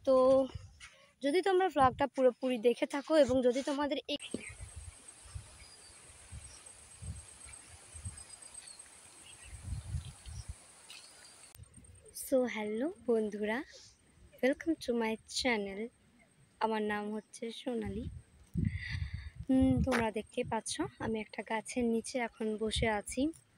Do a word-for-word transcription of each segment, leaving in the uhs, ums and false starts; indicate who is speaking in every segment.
Speaker 1: তো যদি তোমরা ব্লগটা পুরোপুরি দেখে থাকো এবং যদি তোমাদের এই সো হ্যালো বন্ধুরা, ওয়েলকাম টু মাই চ্যানেল। আমার নাম হচ্ছে সোনালি। তোমরা দেখতে পাচ্ছ আমি একটা গাছের নিচে এখন বসে আছি,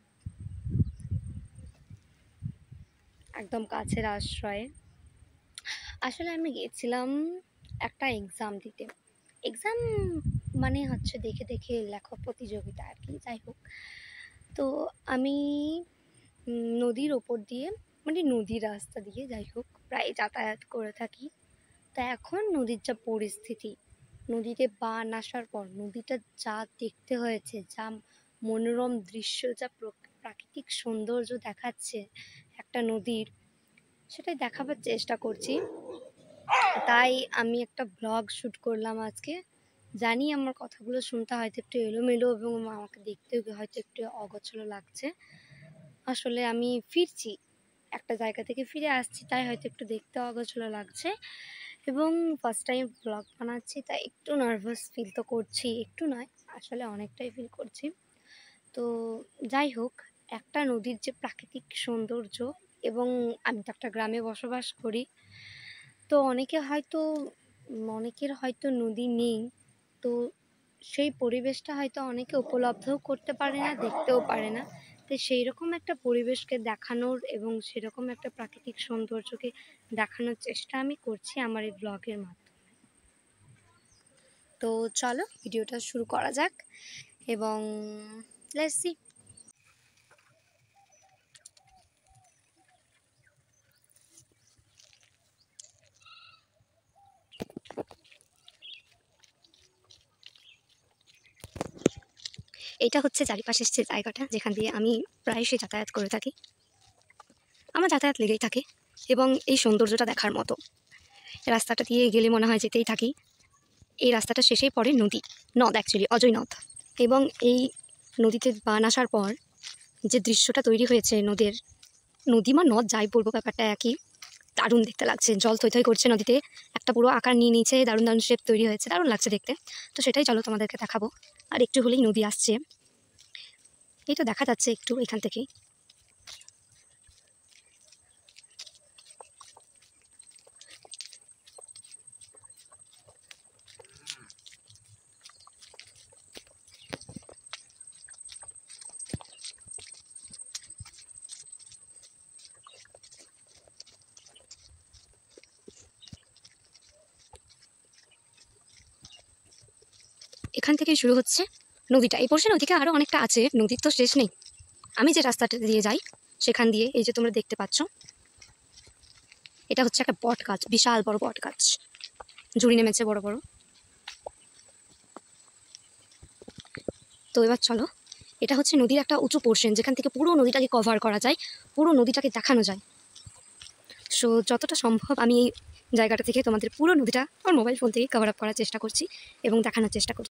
Speaker 1: একদম গাছের আশ্রয়ে। আসলে আমি গিয়েছিলাম একটা এক্সাম দিতে। এক্সাম মানে হচ্ছে দেখে দেখে লেখা প্রতিযোগিতা আর কি, যাই হোক। তো আমি নদীর ওপর দিয়ে, মানে নদীর রাস্তা দিয়ে যাই হোক প্রায় যাতায়াত করে থাকি। তা এখন নদীর যা পরিস্থিতি, নদীতে বান আসার পর নদীটা যা দেখতে হয়েছে, যা মনোরম দৃশ্য, যা প্রাকৃতিক সৌন্দর্য দেখাচ্ছে একটা নদীর, সেটাই দেখাবার চেষ্টা করছি। তাই আমি একটা ব্লগ শ্যুট করলাম আজকে। জানি আমার কথাগুলো শুনতে হয়তো একটু এলোমেলো এবং আমাকে দেখতেও হয়তো একটু অগোছালো লাগছে। আসলে আমি ফিরছি, একটা জায়গা থেকে ফিরে আসছি, তাই হয়তো একটু দেখতে অগোছালো লাগছে এবং ফার্স্ট টাইম ব্লগ বানাচ্ছি, তাই একটু নার্ভাস ফিল তো করছি, একটু নয় আসলে অনেকটাই ফিল করছি। তো যাই হোক, একটা নদীর যে প্রাকৃতিক সৌন্দর্য, এবং আমি তো একটা গ্রামে বসবাস করি, তো অনেকে হয়তো অনেকের হয়তো নদী নেই, তো সেই পরিবেশটা হয়তো অনেকে উপলব্ধও করতে পারে না, দেখতেও পারে না। তো সেই রকম একটা পরিবেশকে দেখানোর এবং সেরকম একটা প্রাকৃতিক সৌন্দর্যকে দেখানোর চেষ্টা আমি করছি আমার এই ব্লগের মাধ্যমে। তো চলো ভিডিওটা শুরু করা যাক এবং লেটস সি। এটা হচ্ছে চারিপাশের যে জায়গাটা যেখান দিয়ে আমি প্রায়শই যাতায়াত করে থাকি। আমার যাতায়াত লেগেই থাকে এবং এই সৌন্দর্যটা দেখার মতো। রাস্তাটা দিয়ে গেলে মনে হয় যেতেই থাকি। এই রাস্তাটা শেষেই পড়ে নদী, নদ অ্যাকচুয়ালি অজয় নদ। এবং এই নদীতে বান আসার পর যে দৃশ্যটা তৈরি হয়েছে নদের, নদী বা নদ যাই বলবো ব্যাপারটা একই, দারুণ দেখতে লাগছে। জল থই থই করছে নদীতে, একটা পুরো আকার নিয়ে নিয়েছে, দারুণ দারুণ শেপ তৈরি হয়েছে, দারুণ লাগছে দেখতে। তো সেটাই চলো তোমাদেরকে দেখাবো। আর একটু হলেই নদী আসছে, এই তো দেখা যাচ্ছে একটু এখান থেকেই। এখান থেকেই শুরু হচ্ছে নদীটা। এই পাশে নদীকে আরও অনেকটা আছে, নদীর তো শেষ নেই। আমি যে রাস্তাটা দিয়ে যাই সেখান দিয়ে এই যে তোমরা দেখতে পাচ্ছ, এটা হচ্ছে একটা বট গাছ, বিশাল বড় বট গাছ, ঝুড়ি নেমেছে বড় বড়। তো এবার চলো, এটা হচ্ছে নদীর একটা উঁচু পোর্শন যেখান থেকে পুরো নদীটাকে কভার করা যায়, পুরো নদীটাকে দেখানো যায়। সো যতটা সম্ভব আমি এই জায়গাটা থেকে তোমাদের পুরো নদীটা আমার মোবাইল ফোন থেকে কভার আপ করার চেষ্টা করছি এবং দেখানোর চেষ্টা করছি।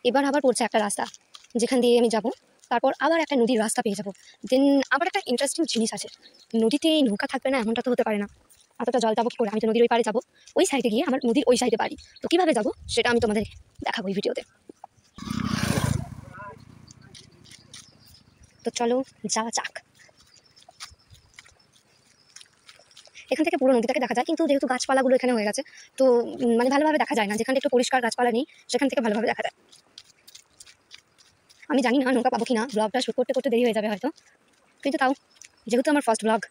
Speaker 1: এবার আবার পড়ছে একটা রাস্তা যেখান দিয়ে আমি যাব, তারপর আবার একটা নদীর রাস্তা পেয়ে যাব। দেন আবার একটা ইন্টারেস্টিং জিনিস আছে, নদীতে নৌকা থাকবে না এমনটা তো হতে পারে না, এতটা জল যাবো কি করে? আমি তো নদীর ওই পারে যাবো, ওই সাইডে গিয়ে আমার নদীর ওই সাইডে বাড়ি, তো কীভাবে যাবো সেটা আমি তোমাদের দেখাবো এই ভিডিওতে। তো চলো যাওয়া যাক। এখান থেকে পুরো নদীটাকে দেখা যায়, কিন্তু যেহেতু গাছপালাগুলো এখানে হয়ে গেছে তো মানে ভালোভাবে দেখা যায় না, যেখানে একটু পরিষ্কার গাছপালা নেই সেখান থেকে ভালোভাবে দেখা যায়। আমি জানি না নৌকা পাবো কিনা, ব্লগটা শুট করতে করতে দেরি হয়ে যাবে হয়তো, কিন্তু তাও যেহেতু আমার ফার্স্ট ব্লগ।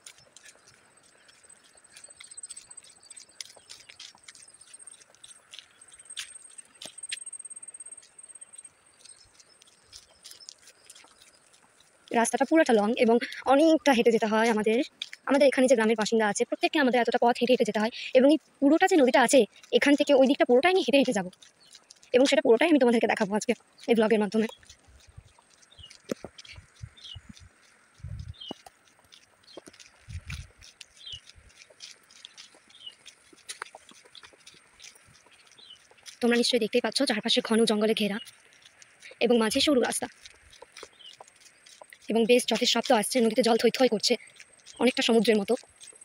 Speaker 1: রাস্তাটা পুরোটা লং এবং অনেকটা হেঁটে যেতে হয় আমাদের। আমাদের এখানে যে গ্রামের বাসিন্দা আছে প্রত্যেককে আমাদের এতটা পথ হেঁটে হেঁটে যেতে হয়, এবং এই পুরোটা যে নদীটা আছে এখান থেকে ওই দিকটা পুরোটাই আমি হেঁটে হেঁটে যাবো, এবং সেটা পুরোটাই আমি তোমাদেরকে দেখাবো আজকে এই ব্লগের মাধ্যমে। তোমরা নিশ্চয়ই দেখতেই পাচ্ছ চারপাশে ঘন জঙ্গলে ঘেরা এবং মাঝে সরু রাস্তা, এবং বেশ যথেষ্ট শব্দ আসছে, নদীতে জল থই থই করছে অনেকটা সমুদ্রের মতো।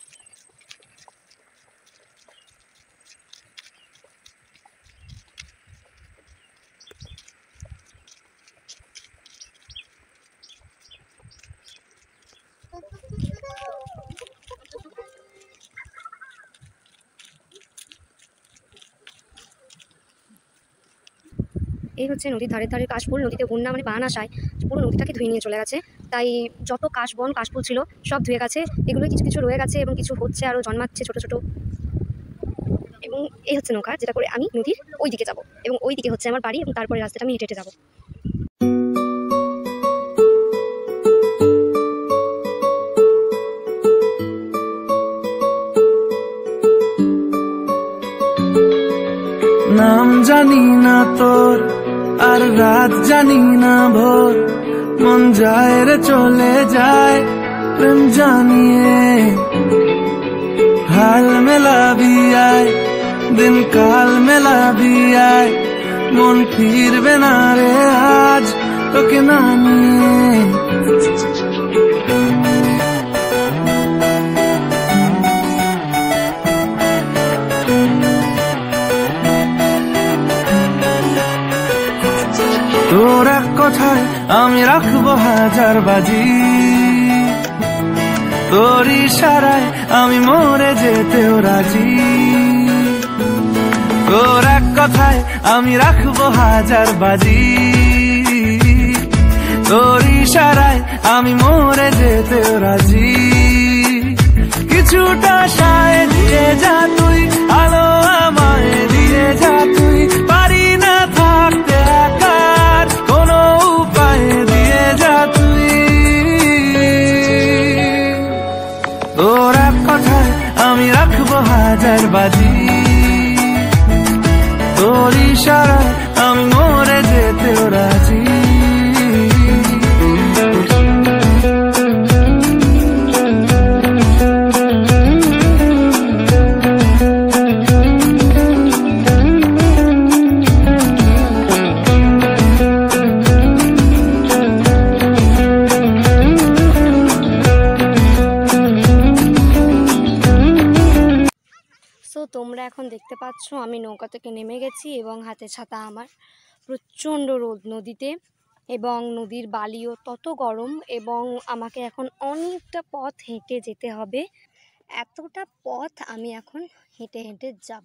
Speaker 1: এই হচ্ছে নদীর ধারে ধারে কাশফুল, নদীতে বন্যা মানে বান আসায় পুরো নদীটাকে ধুয়ে নিয়ে চলে গেছে, তাই যত কাশবন কাশফুল ছিল সব ধুয়ে গেছে, এগুলো কিছু কিছু রয়ে গেছে এবং কিছু হচ্ছে আরও জন্মাচ্ছে ছোট ছোট। এবং এই হচ্ছে নৌকা যেটা করে আমি নদীর ওই দিকে যাব, এবং ওই দিকে হচ্ছে আমার বাড়ি, এবং তারপরে রাস্তাটা আমি হেঁটে হেঁটে যাবো।
Speaker 2: নাম জানি না তোর আর রাত জানি না ভোর, মন যায় রে চলে যায় প্রেম জানিয়ে। হাল মেলাবি আয় দিন কাল মেলাবি আয়, মন ফিরবে না রে আজ তোকে না নিয়ে। তোর এক কথায় আমি রাখবো হাজার বাজি, তোর ইশারায় আমি মরে যেতেও রাজি। তোর এক কথায় আমি রাখবো হাজার বাজি, তোর ইশারায় আমি মরে যেতেও রাজি। কিছুটা সায় দিয়ে যা তুই, আলো আমায় দিয়ে যা তুই, পারি না থাকতে একার কোনো উপায় দিয়ে যা তুই। তোর এক কথায় আমি রাখবো হাজার বাজি, তোর ইশারায় আমি মরে যেতেও রাজি।
Speaker 1: সো তোমরা এখন দেখতে পাচ্ছ আমি নৌকা থেকে নেমে গেছি এবং হাতে ছাতা আমার। প্রচণ্ড রোদ নদীতে, এবং নদীর বালিও তত গরম, এবং আমাকে এখন অনেকটা পথ হেঁটে যেতে হবে। এতটা পথ আমি এখন হেঁটে হেঁটে যাব।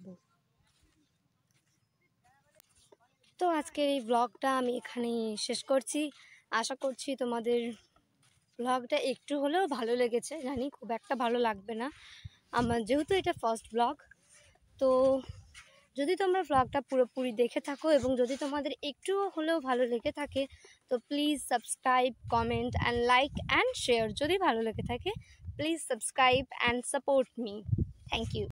Speaker 1: তো আজকের এই ব্লগটা আমি এখানেই শেষ করছি। আশা করছি তোমাদের ব্লগটা একটু হলেও ভালো লেগেছে। জানি খুব একটা ভালো লাগবে না আমার, যেহেতু এটা ফার্স্ট ব্লগ। তো যদি তোমরা ব্লগটা পুরোপুরি দেখে থাকো এবং যদি তোমাদের একটুও হলেও ভালো লেগে থাকে তো please subscribe, comment and like and share. যদি ভালো লেগে থাকে please subscribe and support me. Thank you.